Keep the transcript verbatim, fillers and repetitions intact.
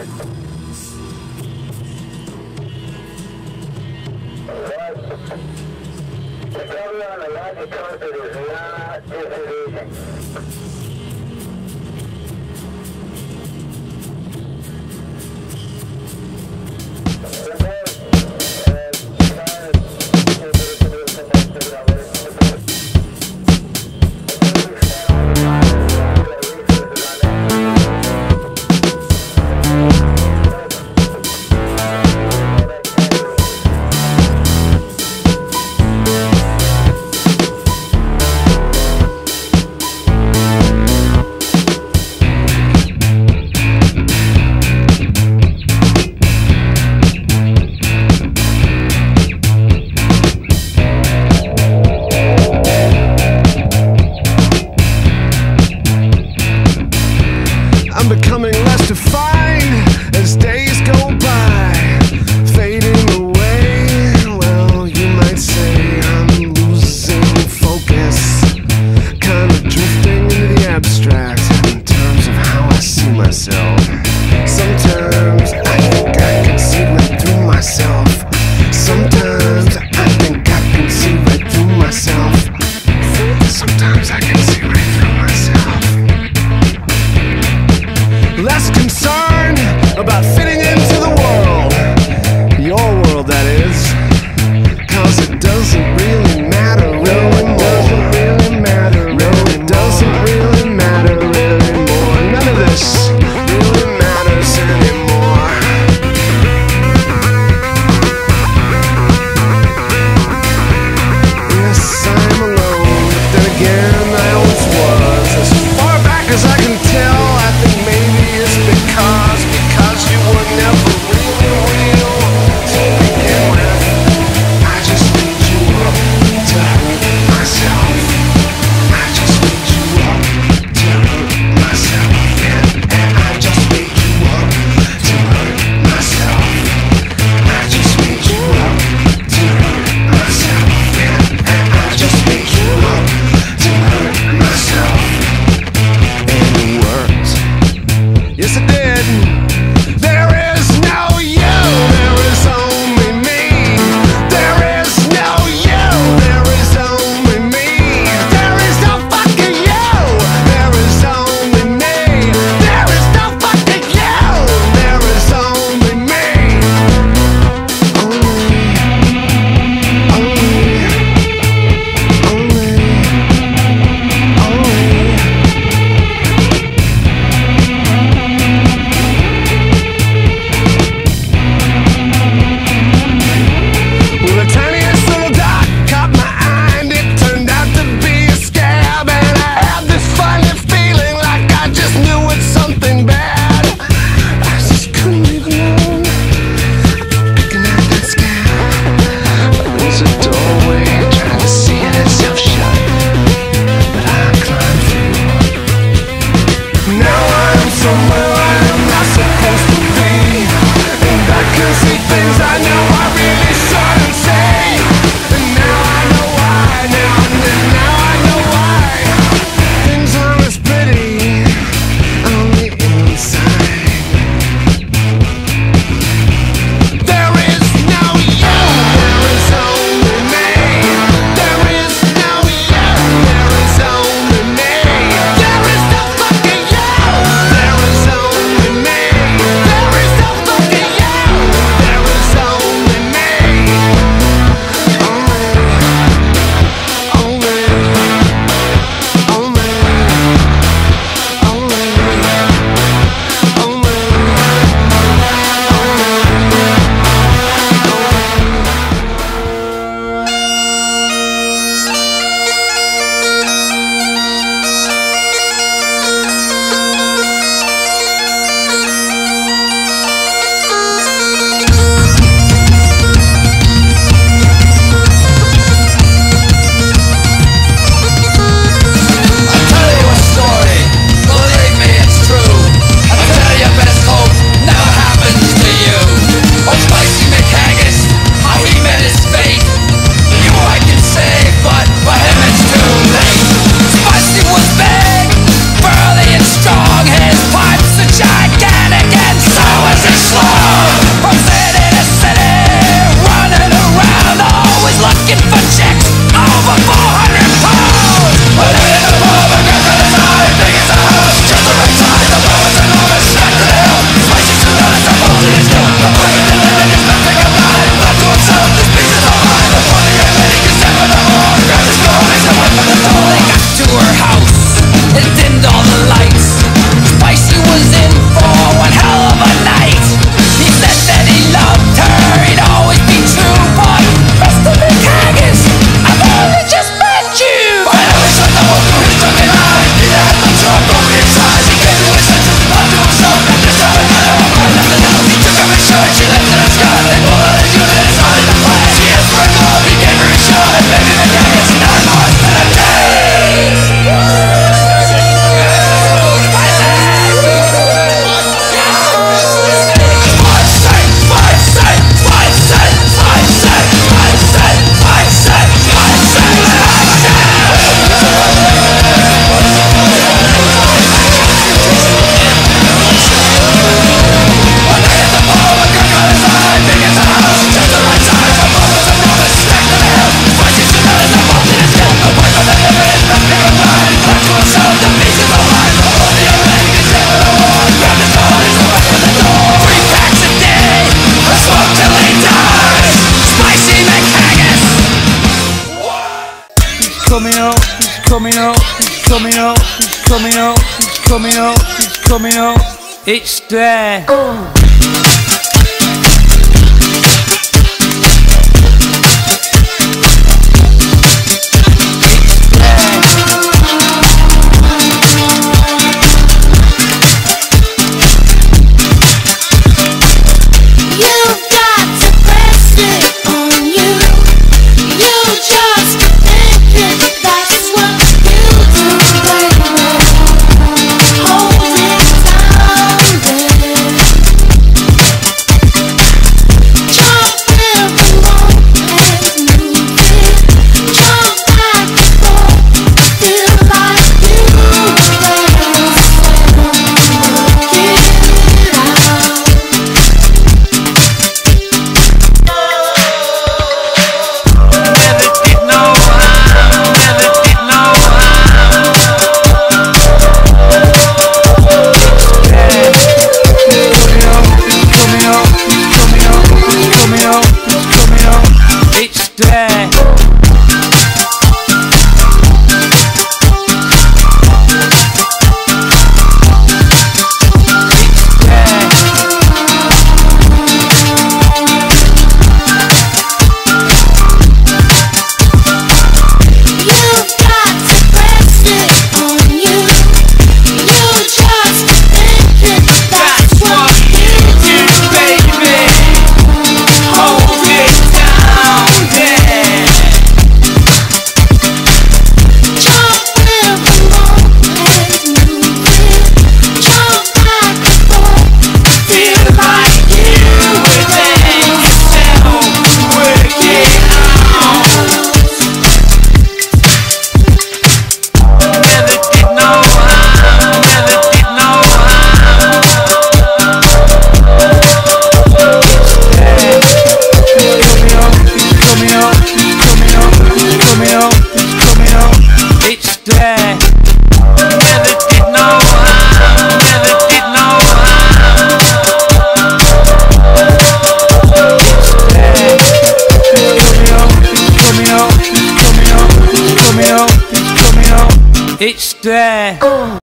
The cover on the logic carpet is not distribution. I'm becoming less defined as days go by, fading away. Well, you might say I'm losing focus, kind of drifting into the abstract in terms of how I see myself. Sometimes I think I can see right through myself. Sometimes I think I can see right through myself. Sometimes I can see right through myself. Less concerned about fitting into the world, your world that is, 'cause it doesn't really matter anymore. It doesn't really matter anymore. It doesn't really matter anymore. None of this really matters anymore. Yes, I'm alone, but then again I always was. As far back as I can tell, I think maybe it's because, because you were never really real to begin with. I just need you up to hurt myself. I just need you up to hurt myself. And, and I just need you up to hurt myself. I just need you up to hurt myself. And, and I just need you up to hurt myself. And it worked. Yes, it did. There is no you, there is only me. There is no you, there is only me. There is no fucking you, there is only me. There is no fucking you, there is only me. Only, only, only, only. Well, the tiniest little dot caught my eye and it turned out to be a scab. And I had this funny feeling like I just knew it's something bad. I just couldn't leave alone, picking at that scab. It was a doorway trying to seal itself shut, but I climbed through. Now I'm somewhere I am not supposed to be, and I can see things I know I really shouldn't say. And now I know why, now, now I know why things aren't as pretty on the inside. There is no you, there is only me. There is no you, there is only me. There is no fucking you, there is only coming up, it's coming up, it's coming up, it's coming up, it's coming up, it's there. It's there.